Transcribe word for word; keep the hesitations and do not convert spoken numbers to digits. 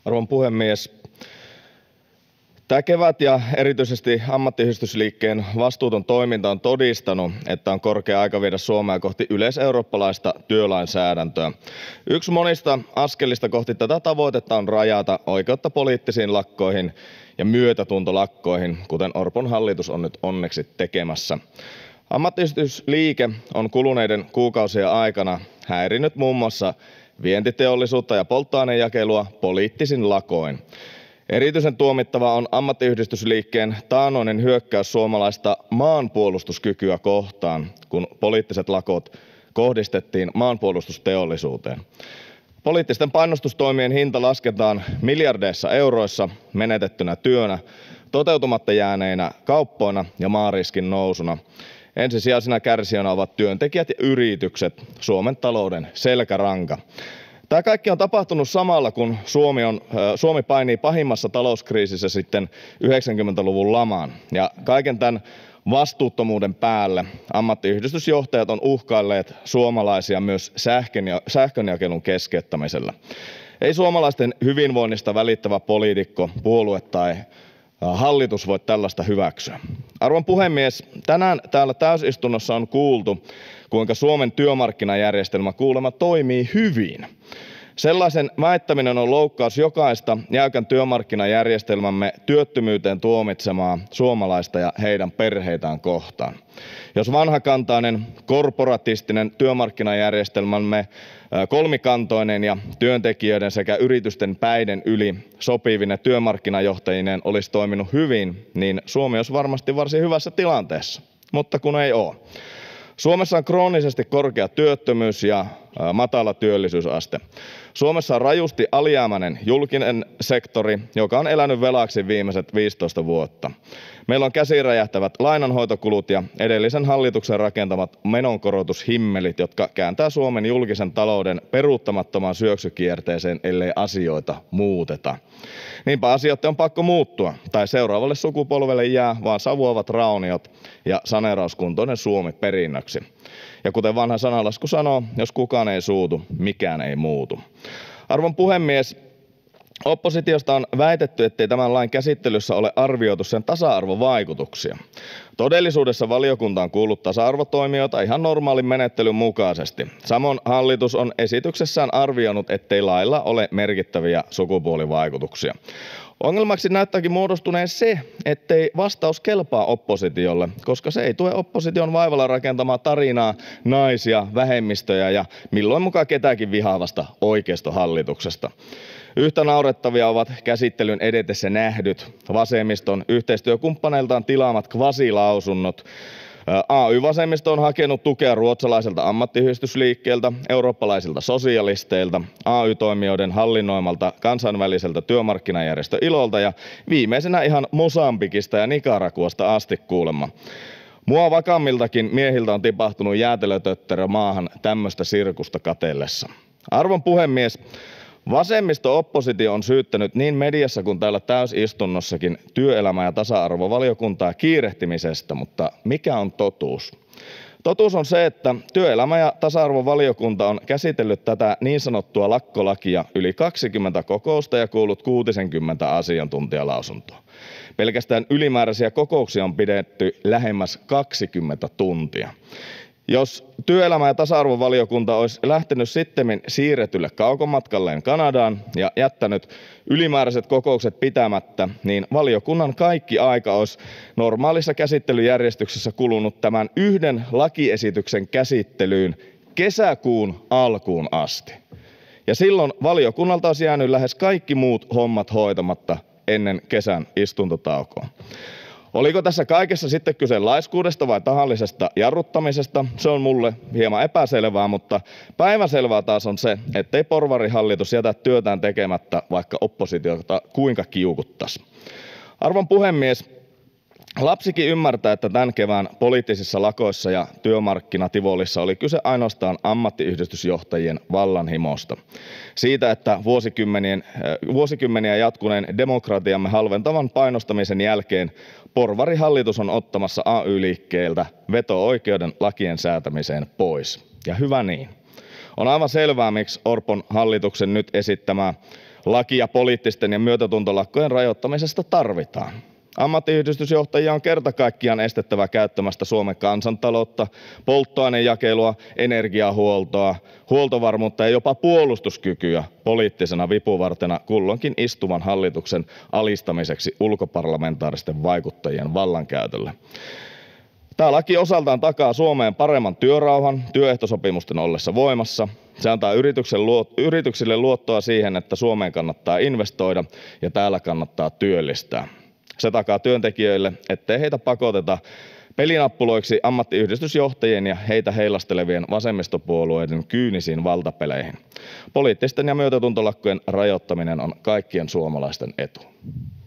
Arvon puhemies! Tämä kevät ja erityisesti ammattiyhdistysliikkeen vastuuton toiminta on todistanut, että on korkea aika viedä Suomea kohti yleiseurooppalaista työlainsäädäntöä. Yksi monista askelista kohti tätä tavoitetta on rajata oikeutta poliittisiin lakkoihin ja myötätuntolakkoihin, kuten Orpon hallitus on nyt onneksi tekemässä. Ammattiyhdistysliike on kuluneiden kuukausien aikana häirinnyt muun muassa vientiteollisuutta ja polttoainejakelua poliittisin lakoin. Erityisen tuomittava on ammattiyhdistysliikkeen taannoinen hyökkäys suomalaista maanpuolustuskykyä kohtaan, kun poliittiset lakot kohdistettiin maanpuolustusteollisuuteen. Poliittisten painostustoimien hinta lasketaan miljardeissa euroissa menetettynä työnä, toteutumatta jääneinä kauppoina ja maariskin nousuna. Ensisijaisina kärsijöinä ovat työntekijät ja yritykset, Suomen talouden selkäranka. Tämä kaikki on tapahtunut samalla, kun Suomi, on, Suomi painii pahimmassa talouskriisissä sitten yhdeksänkymmentäluvun lamaan. Ja kaiken tämän vastuuttomuuden päälle ammattiyhdistysjohtajat on uhkailleet suomalaisia myös sähkönjakelun keskeyttämisellä. Ei suomalaisten hyvinvoinnista välittävä poliitikko, puolue tai hallitus voi tällaista hyväksyä. Arvon puhemies! Tänään täällä täysistunnossa on kuultu, kuinka Suomen työmarkkinajärjestelmä kuulemma toimii hyvin. Sellaisen väittäminen on loukkaus jokaista jäykän työmarkkinajärjestelmämme työttömyyteen tuomitsemaa suomalaista ja heidän perheitään kohtaan. Jos vanhakantainen, korporatistinen työmarkkinajärjestelmämme kolmikantoinen ja työntekijöiden sekä yritysten päiden yli sopivine työmarkkinajohtajineen olisi toiminut hyvin, niin Suomi olisi varmasti varsin hyvässä tilanteessa, mutta kun ei ole. Suomessa on kroonisesti korkea työttömyys ja matala työllisyysaste. Suomessa on rajusti alijäämäinen julkinen sektori, joka on elänyt velaksi viimeiset viisitoista vuotta. Meillä on käsiin räjähtävät lainanhoitokulut ja edellisen hallituksen rakentamat menonkorotushimmelit, jotka kääntää Suomen julkisen talouden peruuttamattomaan syöksykierteeseen, ellei asioita muuteta. Niinpä asioiden on pakko muuttua, tai seuraavalle sukupolvelle jää vaan savuavat rauniot ja saneerauskuntoinen Suomi perinnöksi. Ja kuten vanha sanalasku sanoo, jos kukaan ei suutu, mikään ei muutu. Arvon puhemies! Oppositiosta on väitetty, ettei tämän lain käsittelyssä ole arvioitu sen tasa-arvovaikutuksia. Todellisuudessa valiokunta on kuullut tasa-arvotoimijoita ihan normaalin menettelyn mukaisesti. Samoin hallitus on esityksessään arvioinut, ettei lailla ole merkittäviä sukupuolivaikutuksia. Ongelmaksi näyttääkin muodostuneen se, ettei vastaus kelpaa oppositiolle, koska se ei tue opposition vaivalla rakentamaa tarinaa naisia, vähemmistöjä ja milloin mukaan ketäkin vihaavasta oikeistohallituksesta. Yhtä naurettavia ovat käsittelyn edetessä nähdyt vasemmiston yhteistyökumppaneiltaan tilaamat kvasilausunnot. A Y-vasemmisto on hakenut tukea ruotsalaiselta ammattiyhdistysliikkeeltä, eurooppalaisilta sosialisteilta, A Y-toimijoiden hallinnoimalta kansainväliseltä työmarkkinajärjestö ILOlta ja viimeisenä ihan Mosambikista ja Nicaraguasta asti kuulemma. Mua vakammiltakin miehiltä on tipahtunut jäätelötötterö maahan tämmöistä sirkusta katsellessa. Arvon puhemies! Vasemmisto-oppositio on syyttänyt niin mediassa kuin täällä täysistunnossakin työelämä- ja tasa-arvovaliokuntaa kiirehtimisestä, mutta mikä on totuus? Totuus on se, että työelämä- ja tasa-arvovaliokunta on käsitellyt tätä niin sanottua lakkolakia yli kaksikymmentä kokousta ja kuullut kuusikymmentä asiantuntijalausuntoa. Pelkästään ylimääräisiä kokouksia on pidetty lähemmäs kaksikymmentä tuntia. Jos työelämä- ja tasa-arvovaliokunta olisi lähtenyt sittemmin siirretylle kaukomatkalleen Kanadaan ja jättänyt ylimääräiset kokoukset pitämättä, niin valiokunnan kaikki aika olisi normaalissa käsittelyjärjestyksessä kulunut tämän yhden lakiesityksen käsittelyyn kesäkuun alkuun asti. Ja silloin valiokunnalta olisi jäänyt lähes kaikki muut hommat hoitamatta ennen kesän istuntotaukoa. Oliko tässä kaikessa sitten kyse laiskuudesta vai tahallisesta jarruttamisesta? Se on mulle hieman epäselvää, mutta päivänselvää taas on se, ettei porvarihallitus jätä työtään tekemättä, vaikka oppositiota kuinka kiukuttaisi. Arvon puhemies! Lapsikin ymmärtää, että tämän kevään poliittisissa lakoissa ja työmarkkinativolissa oli kyse ainoastaan ammattiyhdistysjohtajien vallanhimosta. Siitä, että vuosikymmenien, vuosikymmeniä jatkuneen demokratiamme halventavan painostamisen jälkeen porvarihallitus on ottamassa A Y-liikkeeltä veto-oikeuden lakien säätämiseen pois. Ja hyvä niin. On aivan selvää, miksi Orpon hallituksen nyt esittämää Lakia poliittisten ja myötätuntolakkojen rajoittamisesta tarvitaan. Ammattiyhdistysjohtajia on kerta kaikkiaan estettävä käyttämästä Suomen kansantaloutta, polttoainejakelua, energiahuoltoa, huoltovarmuutta ja jopa puolustuskykyä poliittisena vipuvartena kulloinkin istuvan hallituksen alistamiseksi ulkoparlamentaaristen vaikuttajien vallankäytölle. Tämä laki osaltaan takaa Suomeen paremman työrauhan työehtosopimusten ollessa voimassa. Se antaa yrityksille luottoa siihen, että Suomeen kannattaa investoida ja täällä kannattaa työllistää. Se takaa työntekijöille, ettei heitä pakoteta pelinappuloiksi ammattiyhdistysjohtajien ja heitä heilastelevien vasemmistopuolueiden kyynisiin valtapeleihin. Poliittisten ja myötätuntolakkojen rajoittaminen on kaikkien suomalaisten etu.